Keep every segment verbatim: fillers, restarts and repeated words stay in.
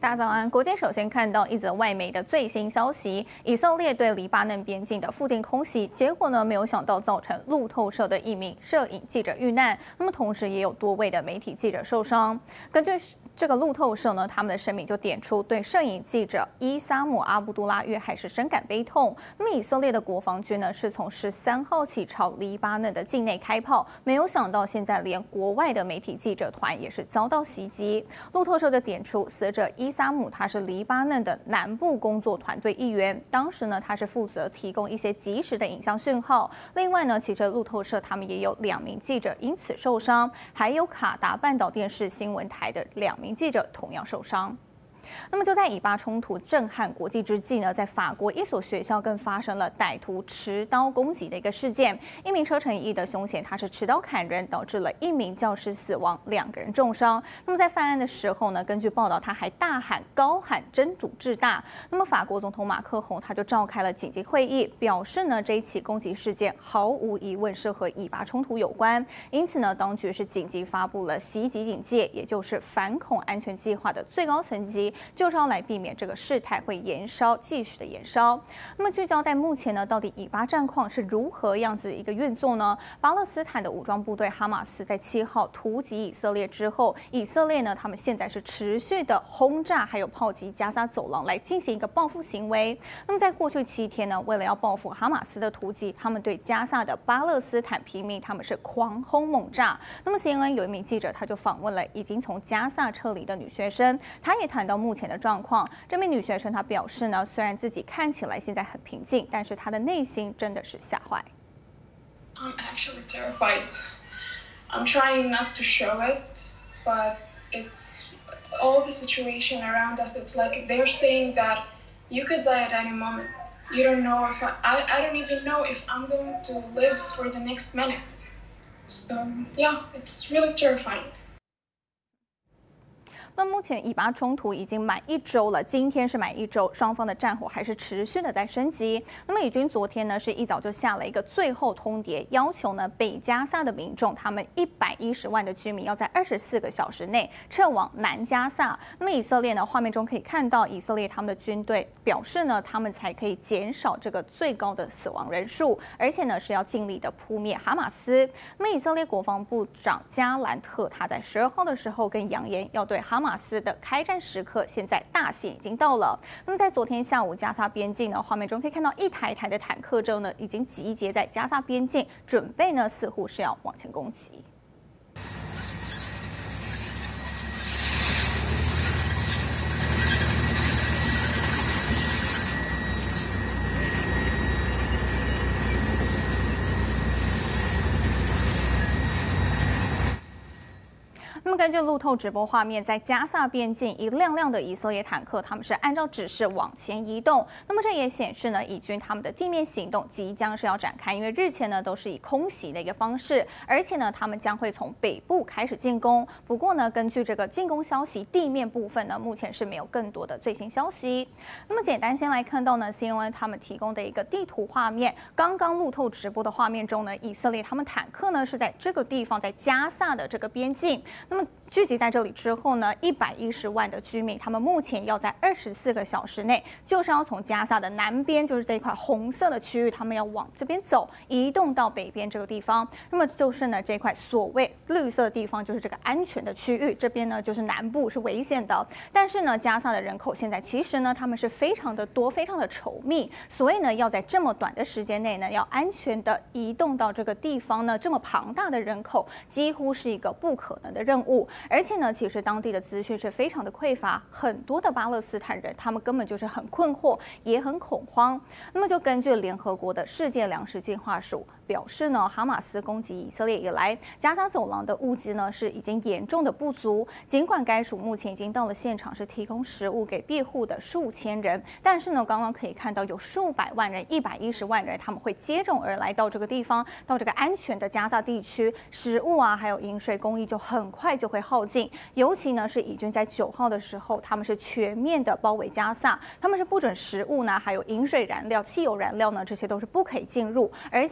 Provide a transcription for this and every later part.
大家早安！国际首先看到一则外媒的最新消息：以色列对黎巴嫩边境的附近空袭，结果呢，没有想到造成路透社的一名摄影记者遇难，那么同时也有多位的媒体记者受伤。根据这个路透社呢，他们的声明就点出对摄影记者伊萨姆·阿卜杜拉遇害是深感悲痛。那么以色列的国防军呢，是从十三号起朝黎巴嫩的境内开炮，没有想到现在连国外的媒体记者团也是遭到袭击。路透社就点出，死者伊萨姆他是黎巴嫩的南部工作团队一员，当时呢他是负责提供一些及时的影像讯号。另外呢，其实路透社他们也有两名记者因此受伤，还有卡达半岛电视新闻台的两名记者同样受伤。那么就在以巴冲突震撼国际之际呢，在法国一所学校更发生了歹徒持刀攻击的一个事件。一名车程一亿的凶嫌，他是持刀砍人，导致了一名教师死亡，两个人重伤。那么在犯案的时候呢，根据报道，他还大喊高喊真主至大。那么法国总统马克宏他就召开了紧急会议，表示呢这一起攻击事件毫无疑问是和以巴冲突有关，因此呢当局是紧急发布了袭击警戒，也就是反恐安全计划的最高层级。就是要来避免这个事态会延烧，继续的延烧。那么聚焦在目前呢，到底以巴战况是如何样子一个运作呢？巴勒斯坦的武装部队哈马斯在七号突击以色列之后，以色列呢，他们现在是持续的轰炸还有炮击加沙走廊来进行一个报复行为。那么在过去七天呢，为了要报复哈马斯的突击，他们对加沙的巴勒斯坦平民他们是狂轰猛炸。那么 C N N 有一名记者他就访问了已经从加沙撤离的女学生，他也谈到目前的状况。这名女学生她表示呢，虽然自己看起来现在很平静，但是她的内心真的是吓坏。 I'm actually terrified. I'm trying not to show it, but it's all the situation around us. It's like they're saying that you could die at any moment. You don't know if I, I, I don't even know if I'm going to live for the next minute. So yeah, it's really terrifying. 那目前以巴冲突已经满一周了，今天是满一周，双方的战火还是持续的在升级。那么以军昨天呢是一早就下了一个最后通牒，要求呢北加萨的民众，他们一百一十万的居民要在二十四个小时内撤往南加萨。那么以色列呢，画面中可以看到以色列他们的军队表示呢，他们才可以减少这个最高的死亡人数，而且呢是要尽力的扑灭哈马斯。那么以色列国防部长加兰特他在十二号的时候跟扬言要对哈马斯的开战时刻现在大限已经到了。那么在昨天下午加沙边境呢，画面中可以看到一台台的坦克车呢已经集结在加沙边境，准备呢似乎是要往前攻击。那么根据路透直播画面，在加萨边境一辆辆的以色列坦克，他们是按照指示往前移动。那么这也显示呢，以军他们的地面行动即将是要展开，因为日前呢都是以空袭的一个方式，而且呢他们将会从北部开始进攻。不过呢，根据这个进攻消息，地面部分呢目前是没有更多的最新消息。那么简单先来看到呢 C N N 他们提供的一个地图画面，刚刚路透直播的画面中呢，以色列他们坦克呢是在这个地方，在加萨的这个边境。那么聚集在这里之后呢，一百一十万的居民，他们目前要在二十四个小时内，就是要从加萨的南边，就是这一块红色的区域，他们要往这边走，移动到北边这个地方。那么就是呢，这块所谓绿色的地方，就是这个安全的区域。这边呢，就是南部是危险的。但是呢，加萨的人口现在其实呢，他们是非常的多，非常的稠密，所以呢，要在这么短的时间内呢，要安全的移动到这个地方呢，这么庞大的人口，几乎是一个不可能的任务。而且呢，其实当地的资讯是非常的匮乏，很多的巴勒斯坦人他们根本就是很困惑，也很恐慌。那么就根据联合国的世界粮食计划署表示呢，哈马斯攻击以色列以来，加沙走廊的物资呢是已经严重的不足。尽管该署目前已经到了现场，是提供食物给庇护的数千人，但是呢，刚刚可以看到有数百万人、一百一十万人，他们会接踵而来到这个地方，到这个安全的加沙地区，食物啊，还有饮水供应就很快就会耗尽。尤其呢是以军在九号的时候，他们是全面的包围加萨，他们是不准食物呢，还有饮水燃料、汽油燃料呢，这些都是不可以进入，而且呢就关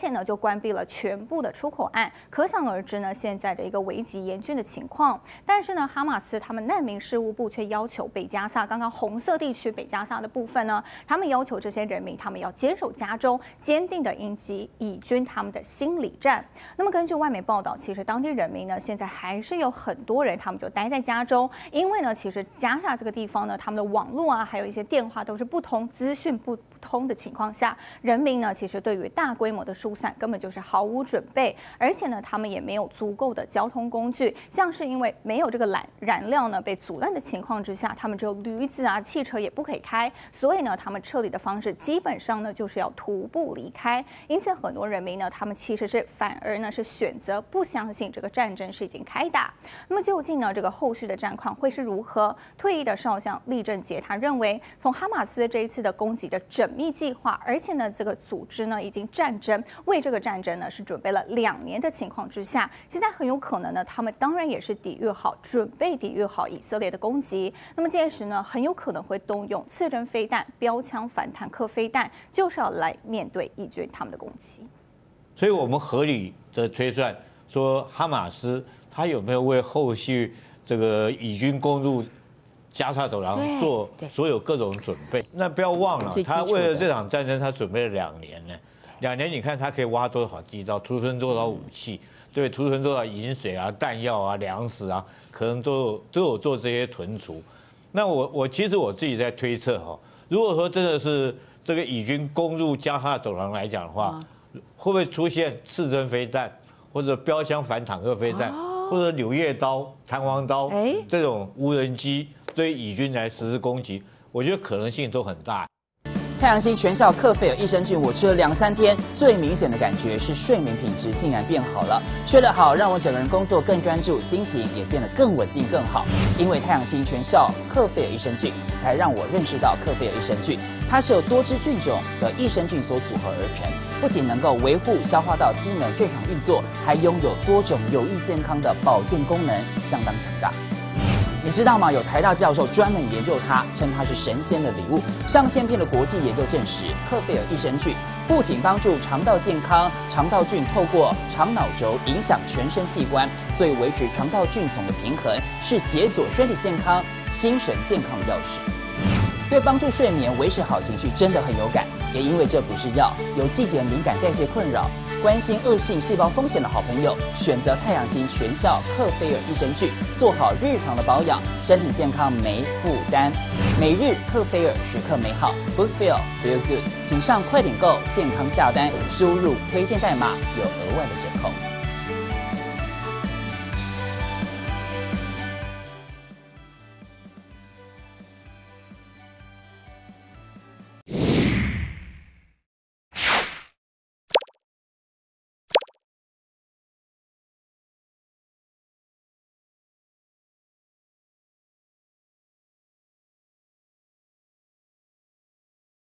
关闭了全部的出口岸，可想而知呢，现在的一个危急严峻的情况。但是呢，哈马斯他们难民事务部却要求北加萨刚刚红色地区北加萨的部分呢，他们要求这些人民他们要坚守家中，坚定的迎击以军他们的心理战。那么根据外媒报道，其实当地人民呢，现在还是有很多人他们就待在家中，因为呢，其实加沙这个地方呢，他们的网络啊，还有一些电话都是不通，资讯不不通的情况下，人民呢，其实对于大规模的疏散根本就是毫无准备，而且呢，他们也没有足够的交通工具，像是因为没有这个燃燃料呢被阻断的情况之下，他们只有驴子啊，汽车也不可以开，所以呢，他们撤离的方式基本上呢就是要徒步离开。因此，很多人民呢，他们其实是反而呢是选择不相信这个战争是已经开打。那么究竟呢，这个后续的战况会是如何？退役的少将厉正杰他认为，从哈马斯这一次的攻击的缜密计划，而且呢，这个组织呢已经战争为这个战争呢是准备了两年的情况之下，现在很有可能呢，他们当然也是抵御好、准备抵御好以色列的攻击。那么届时呢，很有可能会动用刺针飞弹、标枪反坦克飞弹，就是要来面对以军他们的攻击。 所以我们合理的推算说，哈马斯他有没有为后续这个以军攻入加沙走廊做所有各种准备？那不要忘了，他为了这场战争，他准备了两年呢。两年，你看他可以挖多少地道，储存多少武器，对，储存多少饮水啊、弹药啊、粮食啊，可能都有都有做这些存储。那我我其实我自己在推测哈，如果说真的是这个以军攻入加沙走廊来讲的话，会不会出现刺针飞弹，或者标枪反坦克飞弹，或者柳叶刀、弹簧刀这种无人机对以军来实施攻击？我觉得可能性都很大。 太阳星全效克菲尔益生菌，我吃了两三天，最明显的感觉是睡眠品质竟然变好了。睡得好，让我整个人工作更专注，心情也变得更稳定更好。因为太阳星全效克菲尔益生菌，才让我认识到克菲尔益生菌，它是由多支菌种的益生菌所组合而成，不仅能够维护消化道机能正常运作，还拥有多种有益健康的保健功能，相当强大。你知道吗？有台大教授专门研究它，称它是神仙的礼物。上千篇的国际研究证实，克菲尔益生菌不仅帮助肠道健康，肠道菌透过肠脑轴影响全身器官，所以维持肠道菌丛的平衡是解锁身体健康、精神健康的钥匙。对帮助睡眠、维持好情绪真的很有感。也因为这不是药，有季节敏感、代谢困扰、关心恶性细胞风险的好朋友，选择太阳星全效克菲尔益生菌，做好日常的保养，身体健康没负担。每日克菲尔，时刻美好 ，Good Feel Feel Good， 请上快点购健康下单，输入推荐代码有额外的折扣。